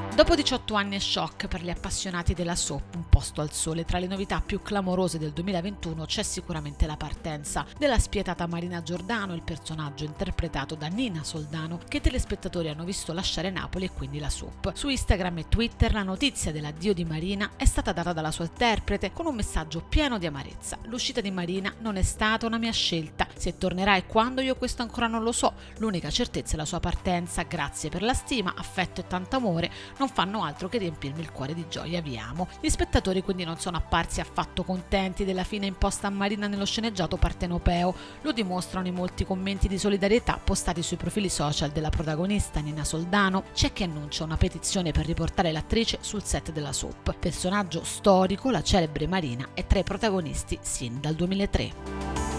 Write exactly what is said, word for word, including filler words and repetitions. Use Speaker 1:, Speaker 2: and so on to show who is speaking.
Speaker 1: Dopo diciotto anni è shock per gli appassionati della soap Un posto al sole. Tra le novità più clamorose del duemilaventuno c'è sicuramente la partenza della spietata Marina Giordano, il personaggio interpretato da Nina Soldano, che i telespettatori hanno visto lasciare Napoli e quindi la soap. Su Instagram e Twitter la notizia dell'addio di Marina è stata data dalla sua interprete con un messaggio pieno di amarezza. L'uscita di Marina non è stata una mia scelta, se tornerà e quando io questo ancora non lo so, l'unica certezza è la sua partenza, grazie per la stima, affetto e tanto amore, non fanno altro che riempirmi il cuore di gioia, vi amo. Gli spettatori quindi non sono apparsi affatto contenti della fine imposta a Marina nello sceneggiato partenopeo, lo dimostrano i molti commenti di solidarietà postati sui profili social della protagonista Nina Soldano. C'è chi annuncia una petizione per riportare l'attrice sul set della soap. Personaggio storico, la celebre Marina è tra i protagonisti sin dal duemilatré.